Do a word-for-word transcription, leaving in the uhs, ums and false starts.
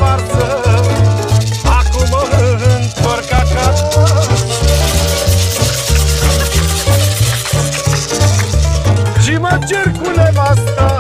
varsă, acum mă întorc acasă. Și mă cer cu nevasta